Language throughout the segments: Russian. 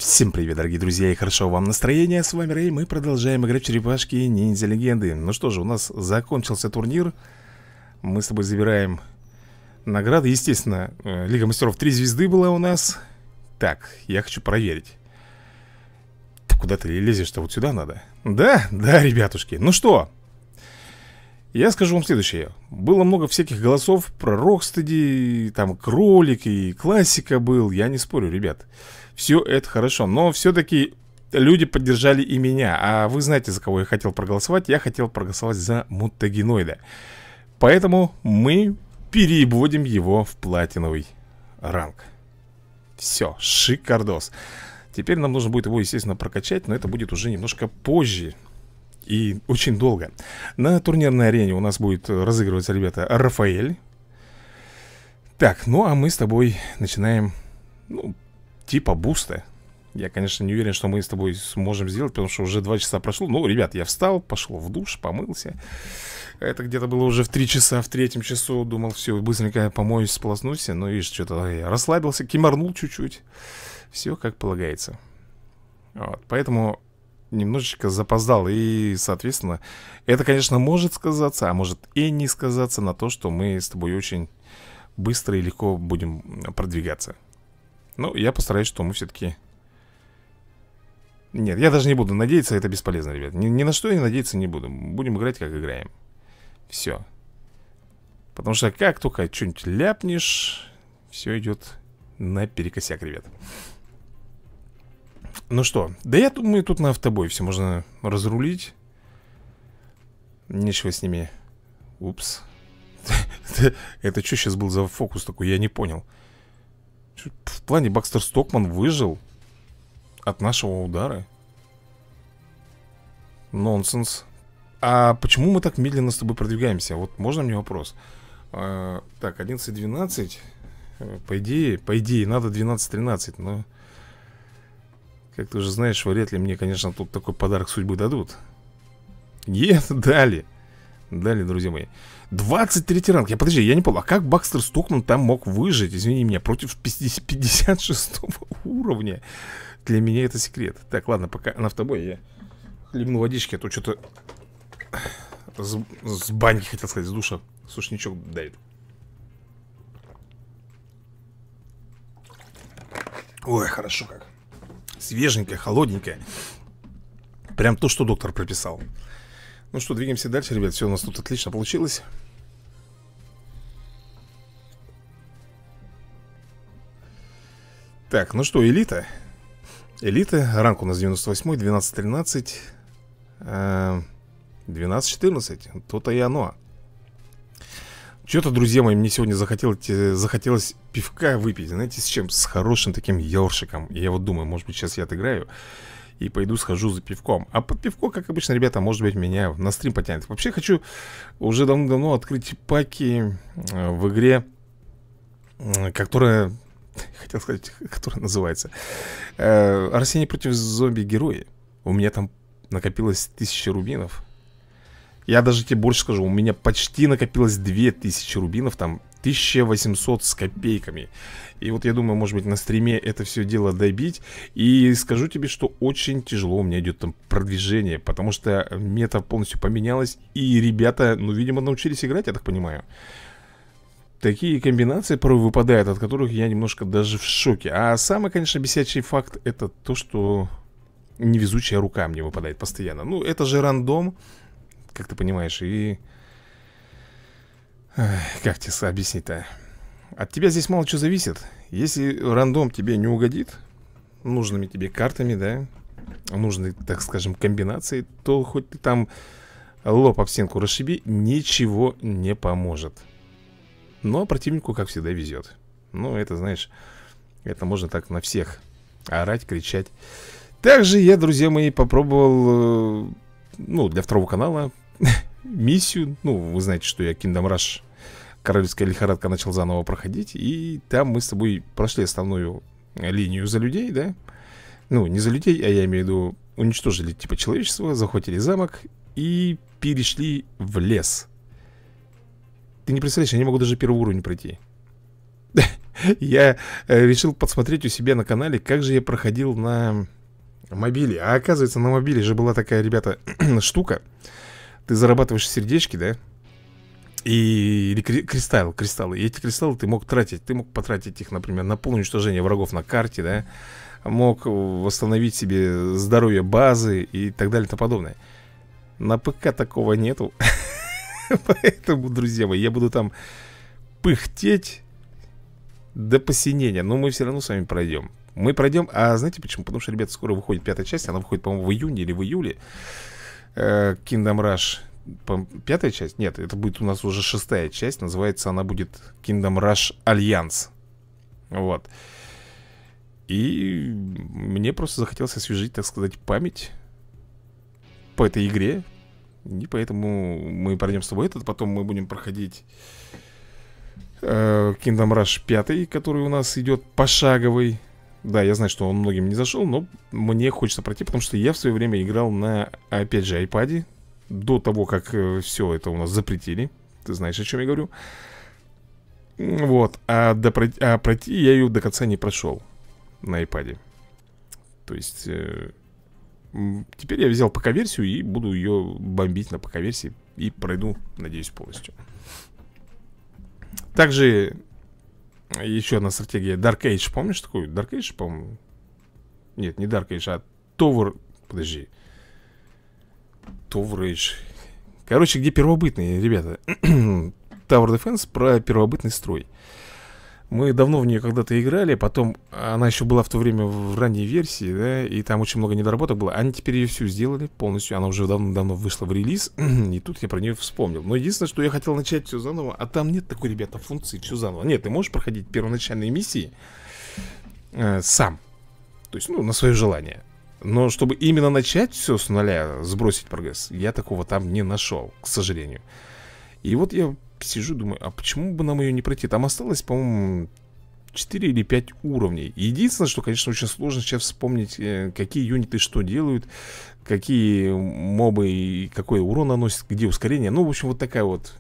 Всем привет, дорогие друзья, и хорошо вам настроение. С вами Рэй, мы продолжаем играть в черепашки ниндзя легенды. Ну что же, у нас закончился турнир. Мы с тобой забираем награды. Естественно, Лига мастеров 3 звезды была у нас. Так, я хочу проверить. Ты куда ты лезешь-то? Вот сюда надо? Да, ребятушки. Ну что, я скажу вам следующее. Было много всяких голосов про Рокстеди, там кролик и классика был. Я не спорю, ребят. Все это хорошо, но все-таки люди поддержали и меня. А вы знаете, за кого я хотел проголосовать? Я хотел проголосовать за мутагеноида. Поэтому мы переводим его в платиновый ранг. Все, шикардос. Теперь нам нужно будет его, естественно, прокачать, но это будет уже немножко позже. И очень долго. На турнирной арене у нас будет разыгрываться, ребята, Рафаэль. Так, ну а мы с тобой начинаем, ну, типа буста. Я, конечно, не уверен, что мы с тобой сможем сделать, потому что уже 2 часа прошло. Ну, ребят, я встал, пошел в душ, помылся. Это где-то было уже в 3 часа, в 3-м часу. Думал, все, быстренько помоюсь, сполоснусь. Но, видишь, что-то я расслабился, кимарнул чуть-чуть. Все как полагается. Вот, поэтому немножечко запоздал. И, соответственно, это, конечно, может сказаться, а может и не сказаться на то, что мы с тобой очень быстро и легко будем продвигаться. Ну, я постараюсь, что мы все-таки... Нет, я даже не буду надеяться, это бесполезно, ребят. Ни на что я надеяться не буду. Будем играть, как играем. Все. Потому что как только что-нибудь ляпнешь, все идет наперекосяк, ребят. Ну что, да я думаю, тут на автобой все можно разрулить. Нечего с ними. Упс. Это что сейчас был за фокус такой, я не понял. В плане Бакстер Стокман выжил от нашего удара? Нонсенс. А почему мы так медленно с тобой продвигаемся? Вот можно мне вопрос? Так, 11-12. По идее, надо 12-13. Но, как ты уже знаешь, вряд ли мне, конечно, тут такой подарок судьбы дадут. Нет, дали. Дали, друзья мои. 23 ранг. Подожди, я не понял, а как Бакстер Стокман там мог выжить, извини меня, против 56 уровня? Для меня это секрет. Так, ладно, пока на автобой я хлебну водички, а то что-то с баньки, хотел сказать, с душа сушничок давит. Ой, хорошо как. Свеженькая, холодненькая. Прям то, что доктор прописал. Ну что, двигаемся дальше, ребят. Все у нас тут отлично получилось. Так, ну что, элита. Элита, ранг у нас 98, 12-13, 12-14. То-то и оно. Что-то, друзья мои, мне сегодня захотелось пивка выпить. Знаете, с чем? С хорошим таким ёршиком. И я вот думаю, может быть, сейчас я отыграю и пойду схожу за пивком. А под пивко, как обычно, ребята, может быть, меня на стрим потянет. Вообще хочу уже давно открыть паки в игре, которая... Хотел сказать, которая называется Арсений против зомби-герои. У меня там накопилось 1000 рубинов. Я даже тебе больше скажу, у меня почти накопилось 2000 рубинов. Там 1800 с копейками. И вот я думаю, может быть, на стриме это все дело добить. И скажу тебе, что очень тяжело у меня идет там продвижение, потому что мета полностью поменялась. И ребята, ну, видимо, научились играть, я так понимаю. Такие комбинации порой выпадают, от которых я немножко даже в шоке. А самый, конечно, бесячий факт — это то, что невезучая рука мне выпадает постоянно. Ну, это же рандом, как ты понимаешь. И... как тебе объяснить-то? От тебя здесь мало что зависит. Если рандом тебе не угодит нужными тебе картами, да, нужной, так скажем, комбинацией, то хоть ты там лоб об стенку расшиби, ничего не поможет. Но противнику, как всегда, везет. Ну, это, знаешь, это можно так на всех орать, кричать. Также я, друзья мои, попробовал, ну, для второго канала миссию. Ну, вы знаете, что я Kingdom Rush, королевская лихорадка, начал заново проходить. И там мы с тобой прошли основную линию за людей, да. Ну, не за людей, а я имею в виду, уничтожили типа человечество, захватили замок и перешли в лес. Ты не представляешь, я не могу даже первый уровень пройти. Я решил подсмотреть у себя на канале, как же я проходил на мобиле. А оказывается, на мобиле же была такая, ребята, штука. Ты зарабатываешь сердечки, да? Или кристаллы. И эти кристаллы ты мог тратить. Ты мог потратить их, например, на полное уничтожение врагов на карте, да? Мог восстановить себе здоровье базы и так далее и тому подобное. На ПК такого нету. Поэтому, друзья мои, я буду там пыхтеть до посинения. Но мы все равно с вами пройдем. Мы пройдем, а знаете почему? Потому что, ребята, скоро выходит 5-я часть. Она выходит, по-моему, в июне или в июле. Kingdom Rush 5-я часть? Нет, это будет у нас уже 6-я часть. Называется она будет Kingdom Rush Alliance. Вот. И мне просто захотелось освежить, так сказать, память по этой игре. И поэтому мы пройдем с тобой этот. Потом мы будем проходить Kingdom Rush 5, который у нас идет пошаговый. Да, я знаю, что он многим не зашел, но мне хочется пройти, потому что я в свое время играл на, опять же, iPad. До того, как все это у нас запретили. Ты знаешь, о чем я говорю. Вот, пройти я ее до конца не прошел на iPad. То есть теперь я взял ПК-версию и буду ее бомбить на ПК-версии. И пройду, надеюсь, полностью. Также еще одна стратегия Dark Age. Помнишь такую? Dark Age, по-моему. Нет, не Dark Age, а Tower. Подожди. Tower Age. Короче, где первобытные, ребята. Tower Defense про первобытный строй. Мы давно в нее когда-то играли. Потом она еще была в то время в ранней версии, да. И там очень много недоработок было. Они теперь ее всю сделали полностью. Она уже давно вышла в релиз. И тут я про нее вспомнил. Но единственное, что я хотел начать все заново. А там нет такой, ребята, функции все заново. Нет, ты можешь проходить первоначальные миссии сам. То есть, ну, на свое желание. Но чтобы именно начать все с нуля, сбросить прогресс, я такого там не нашел, к сожалению. И вот я сижу, думаю, а почему бы нам ее не пройти? Там осталось, по-моему, 4 или 5 уровней. Единственное, что, конечно, очень сложно сейчас вспомнить, какие юниты что делают, какие мобы и какой урон наносят, где ускорение. Ну, в общем, вот такая вот,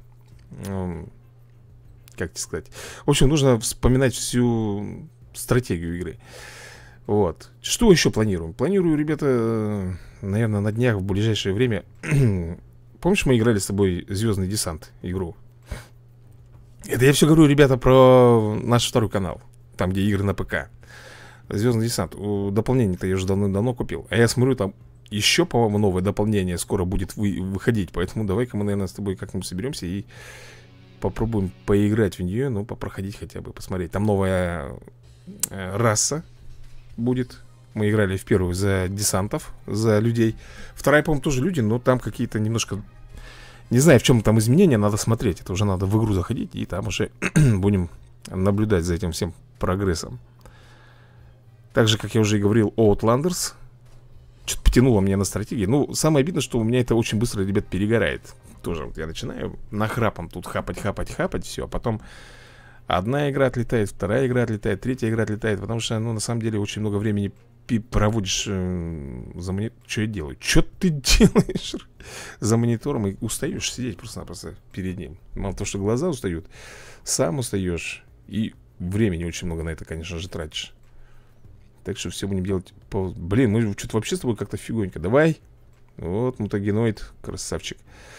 как тебе сказать. В общем, нужно вспоминать всю стратегию игры. Вот. Что еще планируем? Планирую, ребята, наверное, на днях, в ближайшее время. Помнишь, мы играли с тобой «Звездный десант» игру? Это я все говорю, ребята, про наш второй канал. Там, где игры на ПК. «Звездный десант». Дополнение-то я уже давно купил. А я смотрю, там еще, по-моему, новое дополнение скоро будет выходить. Поэтому давай-ка мы, наверное, с тобой как-нибудь соберемся и попробуем поиграть в нее. Ну, попроходить хотя бы, посмотреть. Там новая раса будет. Мы играли в первую за десантов, за людей. Вторая, по-моему, тоже люди, но там какие-то немножко... Не знаю, в чем там изменения, надо смотреть. Это уже надо в игру заходить, и там уже будем наблюдать за этим всем прогрессом. Так же, как я уже и говорил, Outlanders. Что-то потянуло меня на стратегии. Ну, самое обидное, что у меня это очень быстро, ребят, перегорает. Тоже вот я начинаю нахрапом тут хапать, все, а потом... Одна игра отлетает, вторая игра отлетает, третья игра отлетает. Потому что, ну, на самом деле, очень много времени проводишь за монитором. Что я делаю? Что ты делаешь за монитором? И устаешь сидеть просто-напросто перед ним. Мало того, что глаза устают, сам устаешь. И времени очень много на это, конечно же, тратишь. Так что все будем делать Блин, мы что-то вообще с тобой как-то фигонько. Давай. Вот, мутагеноид, красавчик.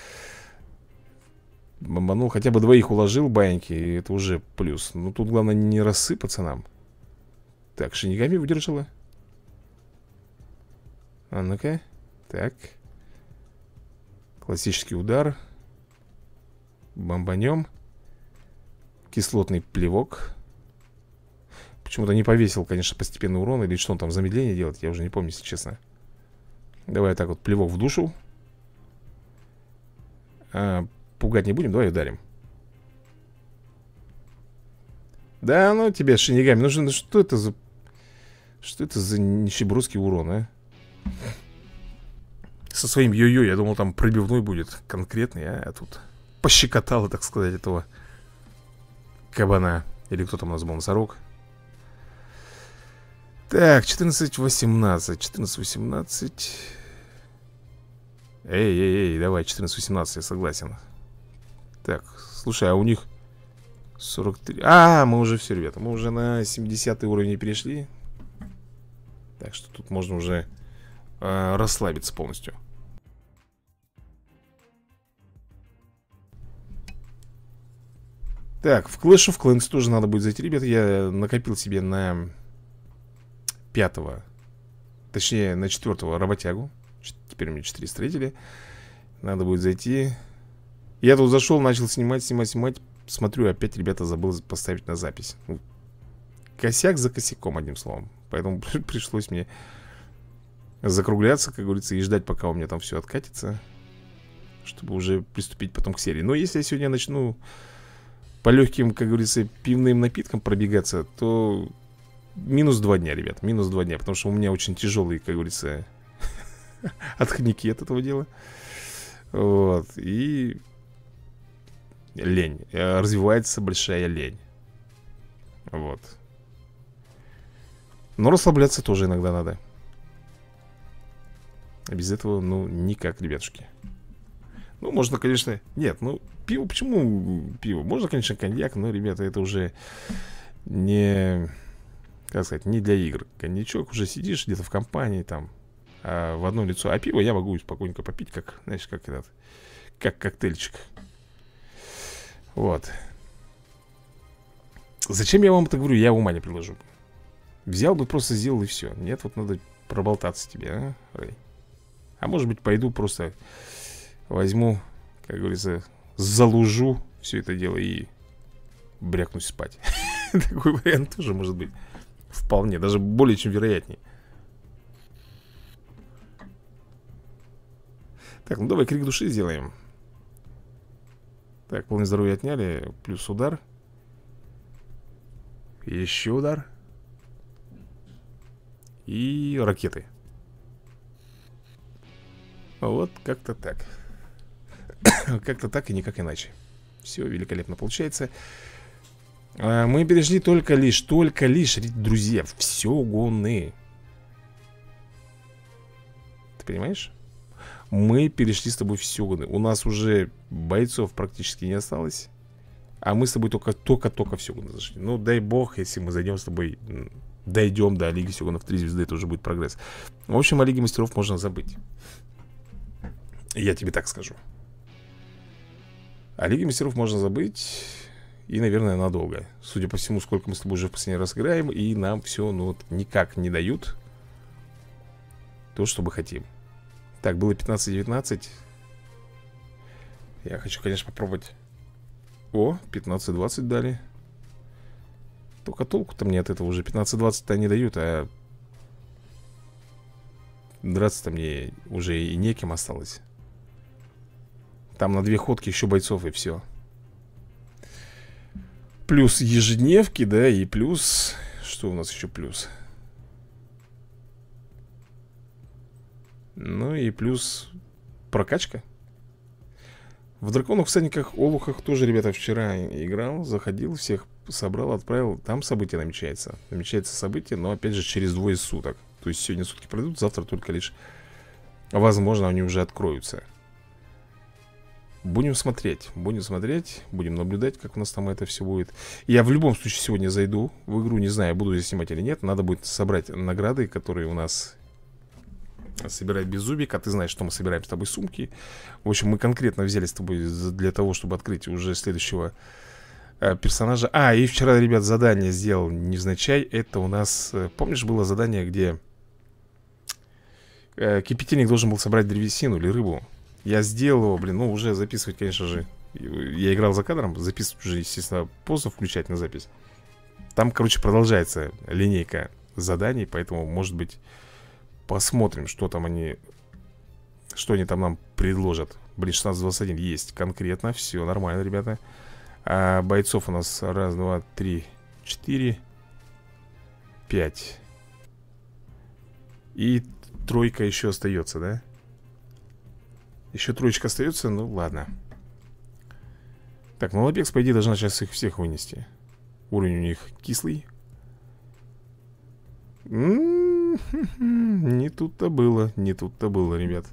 Бомбанул, хотя бы двоих уложил баиньки, и это уже плюс. Но тут главное не рассыпаться нам. Так, Шинигами выдержала. А ну-ка. Так. Классический удар. Бомбанем. Кислотный плевок. Почему-то не повесил, конечно, постепенный урон. Или что он там, замедление делает, я уже не помню, если честно. Давай так вот, плевок в душу. Пугать не будем, давай ударим. Да, ну тебе, Шинигами, нужно. Что это за... Что это за нищебродский урон, а? Со своим йо-йо, я думал, там пробивной будет конкретный, а тут пощекотало, так сказать, этого кабана. Или кто там у нас был, носорог. Так, 14-18. 14-18. Эй, давай, 14-18, я согласен. Так, слушай, а у них 43. А, мы уже все, ребята. Мы уже на 70 уровень перешли. Так что тут можно уже расслабиться полностью. Так, в Clash of Clans тоже надо будет зайти, ребята. Я накопил себе на 5-го, точнее на 4-го работягу. Теперь у меня 4 строителя. Надо будет зайти. Я тут зашел, начал снимать. Смотрю, опять, ребята, забыл поставить на запись. Косяк за косяком, одним словом. Поэтому пришлось мне закругляться, как говорится, и ждать, пока у меня там все откатится, чтобы уже приступить потом к серии. Но если я сегодня начну по легким, как говорится, пивным напиткам пробегаться, то минус 2 дня, ребят, минус 2 дня. Потому что у меня очень тяжелые, как говорится, отходники от этого дела. Вот, и лень, развивается большая лень. Вот. Но расслабляться тоже иногда надо. Без этого, ну, никак, ребятушки. Ну, можно, конечно... Нет, ну, пиво, почему пиво? Можно, конечно, коньяк, но, ребята, это уже не... Как сказать, не для игр. Коньячок, уже сидишь где-то в компании, там, в одно лицо. А пиво я могу спокойненько попить, как, знаешь, как этот... Как коктейльчик. Вот. Зачем я вам это говорю? Я ума не приложу. Взял бы, просто сделал и все. Нет, вот надо проболтаться тебе, а, Рэй? А может быть, пойду просто возьму, как говорится, залужу все это дело и брякнусь спать. Такой вариант тоже может быть. Вполне, даже более чем вероятнее. Так, ну давай крик души сделаем. Так, полное здоровье отняли. Плюс удар. Еще удар. И ракеты. Вот как-то так. Как-то так и никак иначе. Все великолепно получается. Мы перешли только лишь, друзья, все гоны. Ты понимаешь? Мы перешли с тобой все гоны. У нас уже бойцов практически не осталось. А мы с тобой только все гоны зашли. Ну, дай бог, если мы зайдем с тобой, дойдем до Лиги Сёгунов 3 звезды, это уже будет прогресс. В общем, о Лиге Мастеров можно забыть. Я тебе так скажу. О Лиге Мастеров можно забыть. И, наверное, надолго. Судя по всему, сколько мы с тобой уже в последний раз играем. И нам все, ну, вот, никак не дают то, что мы хотим. Так, было 15-19. Я хочу, конечно, попробовать. О, 15-20 дали. Только толку-то мне от этого уже 15-20-то не дают, а драться-то мне уже и неким осталось. Там на 2 ходки еще бойцов и все. Плюс ежедневки, да, и плюс... Что у нас еще плюс? Ну и плюс прокачка. В Драконах, Всадниках, Олухах тоже, ребята, вчера играл. Заходил, всех собрал, отправил. Там событие намечается. Намечается событие, но опять же через 2 суток. То есть сегодня сутки пройдут, завтра только лишь, возможно, они уже откроются. Будем смотреть, будем наблюдать, как у нас там это все будет. Я в любом случае сегодня зайду в игру, не знаю, буду я снимать или нет. Надо будет собрать награды, которые у нас собирать Беззубик. А ты знаешь, что мы собираем с тобой сумки. В общем, мы конкретно взяли с тобой для того, чтобы открыть уже следующего персонажа. А, и вчера, ребят, задание сделал невзначай. Это у нас, помнишь, было задание, где кипятильник должен был собрать древесину или рыбу. Я сделал его, блин, ну уже записывать, конечно же. Я играл за кадром, записывать уже, естественно, поздно включать на запись. Там, короче, продолжается линейка заданий, поэтому, может быть, посмотрим, что там они, что они там нам предложат. Блин, 16-21 есть конкретно, все нормально, ребята. А бойцов у нас 1, 2, 3, 4, 5. И 3 еще остается, да? Еще 3 остается, ну ладно. Так, ну Лапекс, по идее, должна сейчас их всех вынести. Уровень у них кислый. Не тут-то было, ребят.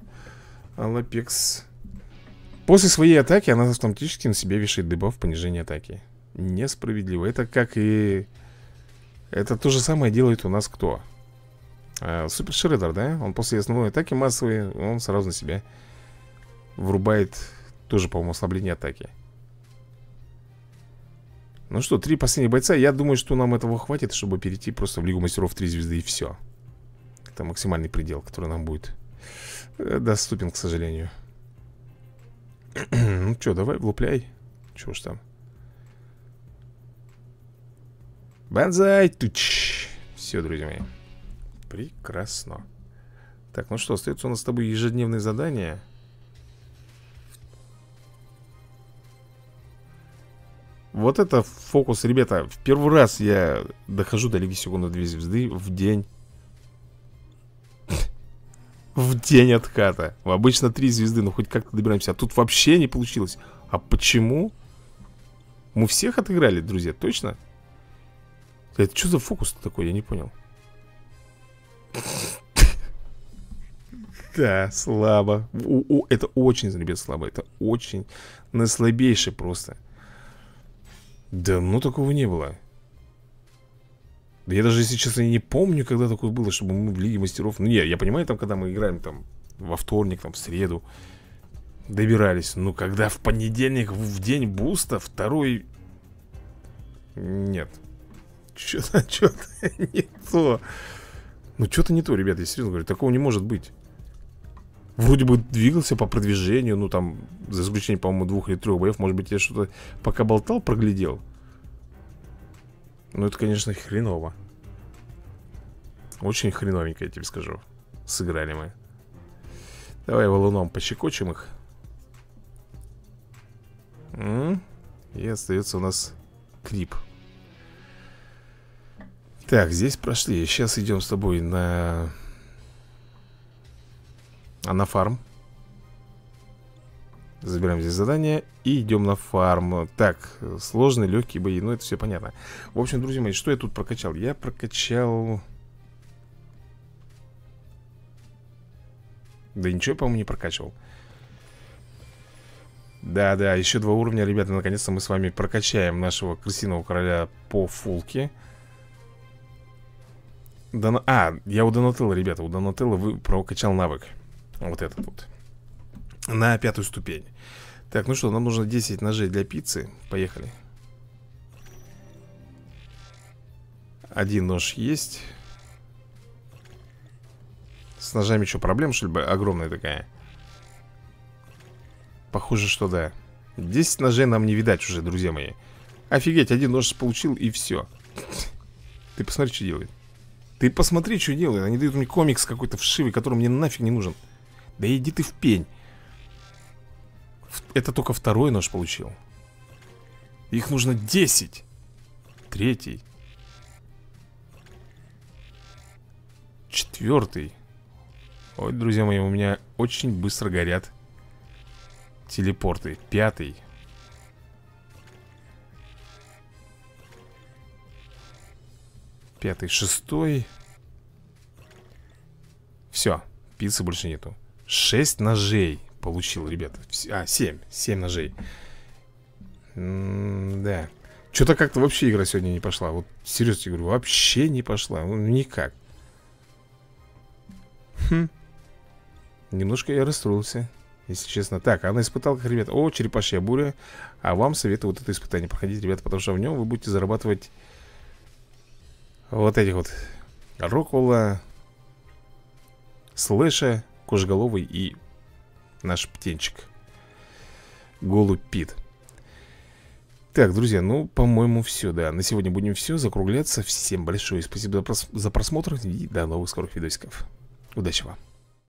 Лапекс. После своей атаки она автоматически на себя вешает дебаф понижения атаки. Несправедливо. Это как и... Это то же самое делает у нас кто? Супер Шреддер, да? Он после основной атаки массовой, он сразу на себя врубает тоже, по-моему, ослабление атаки. Ну что, 3 последних бойца. Я думаю, что нам этого хватит, чтобы перейти просто в Лигу Мастеров 3 звезды и все. Это максимальный предел, который нам будет доступен, к сожалению. Ну что, давай, влупляй. Чего ж там. Банзай! Туч! Все, друзья мои. Прекрасно. Так, ну что, остается у нас с тобой ежедневные задания. Вот это фокус, ребята. В первый раз я дохожу до Лиги Сёгуна 2 звезды в день. В день отката. Обычно 3 звезды, но хоть как-то добираемся. А тут вообще не получилось. А почему? Мы всех отыграли, друзья, точно? Это что за фокус-то такой, я не понял. Да, слабо. Это очень, ребят, слабо. Это очень наслабейший просто. Да, ну такого не было. Да я даже, если честно, не помню, когда такое было, чтобы мы в Лиге Мастеров. Ну не, я понимаю, там, когда мы играем там во вторник, там, в среду добирались. Ну, когда в понедельник, в день буста, второй... Нет. Что-то не то. Ну, что-то не то, ребята, я серьезно говорю. Такого не может быть. Вроде бы двигался по продвижению. Ну, там, за исключением, по-моему, 2 или 3 боев. Может быть, я что-то пока болтал, проглядел. Ну, это, конечно, хреново. Очень хреновенько, я тебе скажу. Сыграли мы. Давай валуном пощекочем их. И остается у нас крип. Так, здесь прошли. Сейчас идем с тобой на фарм. Забираем здесь задание и идем на фарм. Так, сложные, легкие бои. Ну, это все понятно. В общем, друзья мои, что я тут прокачал? Я прокачал... Да ничего, по-моему, не прокачивал. Да, еще 2 уровня, ребята. Наконец-то мы с вами прокачаем нашего крысиного короля по фулке. Я у Донателло, ребята. У Донателло прокачал навык. Вот этот вот. На 5-ю ступень. Так, ну что, нам нужно 10 ножей для пиццы. Поехали. 1 нож есть. С ножами что, проблема, что ли, огромная такая? Похоже, что да. 10 ножей нам не видать уже, друзья мои. Офигеть, 1 нож получил и все. Ты посмотри, что делает. Ты посмотри, что делает. Они дают мне комикс какой-то вшивый, который мне нафиг не нужен. Да иди ты в пень. Это только 2-й нож получил. Их нужно 10. 3-й. 4-й. Ой, друзья мои, у меня очень быстро горят телепорты. 5-й. 5-й, 6-й. Все, пиццы больше нету. 6 ножей получил, ребята. 7 ножей. Да. Что-то как-то вообще игра сегодня не пошла. Вот серьезно тебе говорю, вообще не пошла. Ну, никак. Немножко я расстроился, если честно. Так, а на испыталках, ребята. О, черепашья буря. А вам советую вот это испытание проходить, ребята, потому что в нем вы будете зарабатывать вот этих вот Роквелла, Слэша, Кожеголовый и наш птенчик Голубь Пит. Так, друзья, ну, по-моему, все, да. На сегодня будем все, закругляться. Всем большое спасибо за просмотр и до новых скорых видосиков. Удачи вам.